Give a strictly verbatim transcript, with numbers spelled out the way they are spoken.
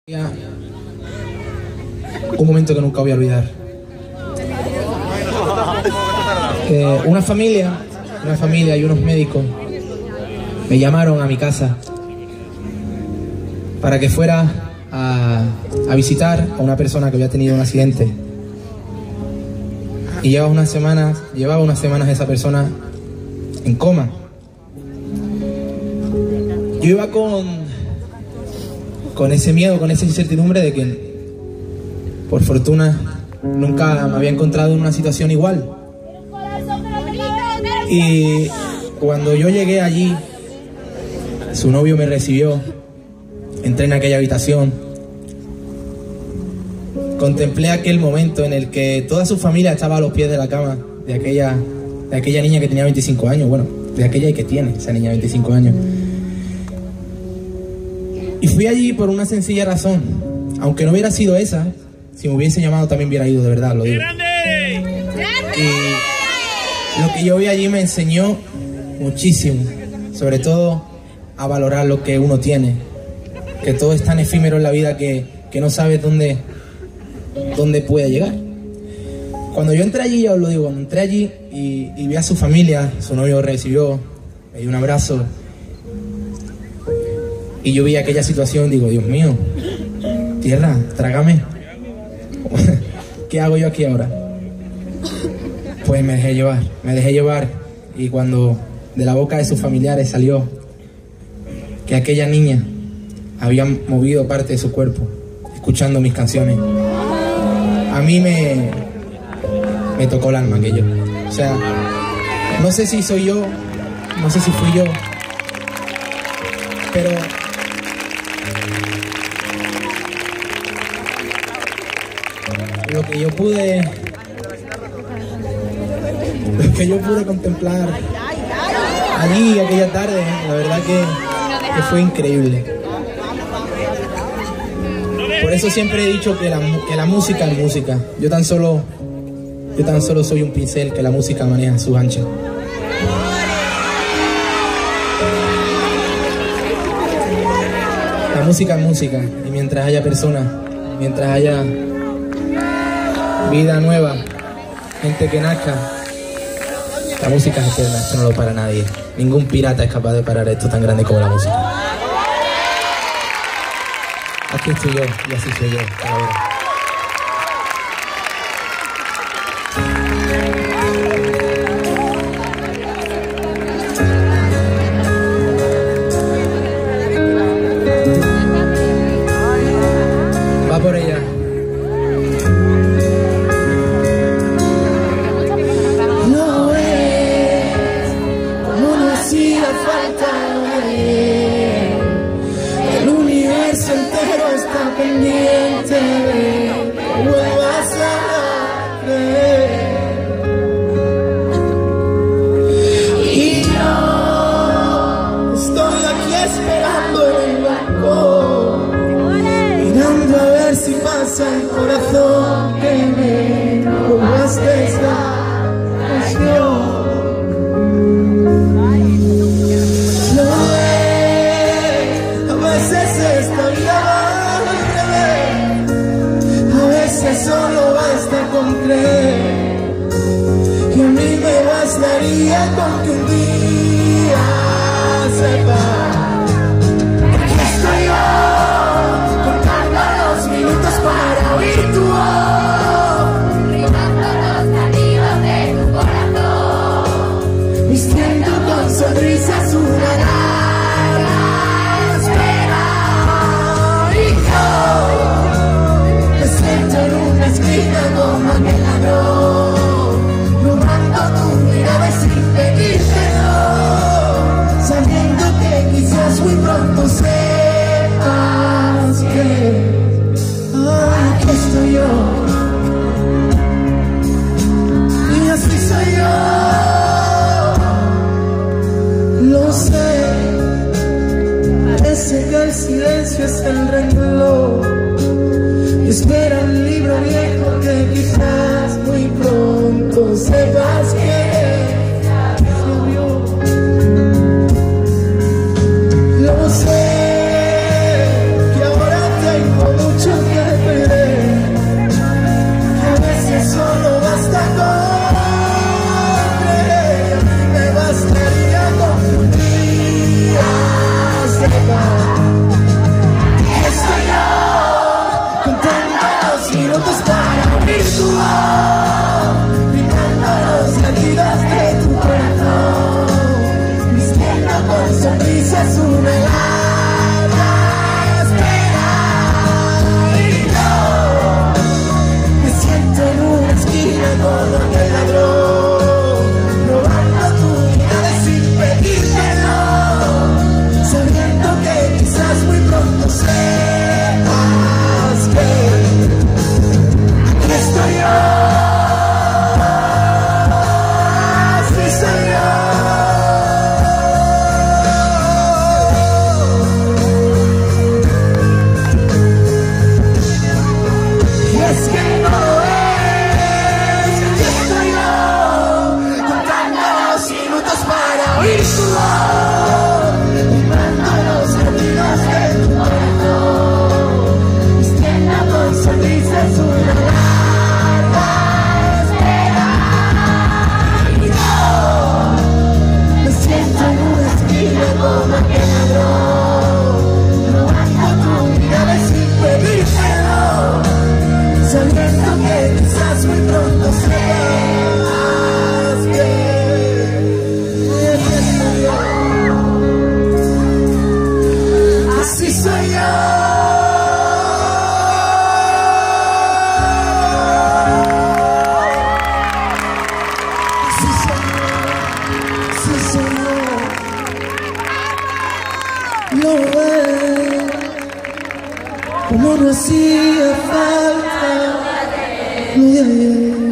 Un momento que nunca voy a olvidar. Eh, una familia, una familia y unos médicos me llamaron a mi casa para que fuera a, a visitar a una persona que había tenido un accidente. Y llevaba unas semanas, llevaba unas semanas esa persona en coma. Yo iba con con ese miedo, con esa incertidumbre de que, por fortuna, nunca me había encontrado en una situación igual. Y cuando yo llegué allí, su novio me recibió, entré en aquella habitación, contemplé aquel momento en el que toda su familia estaba a los pies de la cama de aquella, de aquella niña que tenía veinticinco años, bueno, de aquella y que tiene esa niña veinticinco años. Y fui allí por una sencilla razón. Aunque no hubiera sido esa, si me hubiese llamado también hubiera ido, de verdad, lo digo. Y lo que yo vi allí me enseñó muchísimo, sobre todo a valorar lo que uno tiene, que todo es tan efímero en la vida que, que no sabes dónde, dónde puede llegar. Cuando yo entré allí, ya os lo digo, cuando entré allí y, y vi a su familia, su novio recibió, me dio un abrazo. Y yo vi aquella situación, digo, Dios mío, tierra, trágame. ¿Qué hago yo aquí ahora? Pues me dejé llevar, me dejé llevar. Y cuando de la boca de sus familiares salió que aquella niña había movido parte de su cuerpo, escuchando mis canciones, a mí me, me tocó el alma aquello. O sea, no sé si soy yo, no sé si fui yo, pero lo que yo pude lo que yo pude contemplar allí aquella tarde, la verdad que, que fue increíble. Por eso siempre he dicho que la, que la música es música. Yo tan solo yo tan solo soy un pincel que la música maneja sus anchas. La música es música, y mientras haya personas, mientras haya vida nueva, gente que nazca, la música es eterna, esto no lo para nadie. Ningún pirata es capaz de parar esto tan grande como la música. Aquí estoy yo, y así soy yo, ahora. Va por ella. El universo entero está pendiente de que vuelvas a creer. Y yo estoy aquí esperando en el balcón, mirando a ver si pasa el corazón que me robaste esta canción. Solo basta con creer, y a mí me bastaría con que un día sepas que aquí estoy yo, contando los minutos para oír tu voz, rimando los latidos de tu corazón, vistiendo con sonrisas una larga espera. Y yo en una esquina como aquel ladrón, robando tu mirada sin pedírtelo, sabiendo que quizás muy pronto sepas que aquí estoy yo, y así soy yo. Lo sé, parece que el silencio es el reloj, espera un libro viejo que quizás muy pronto sepas que lo sé, que ahora tengo como no hacía falta lo de ayer.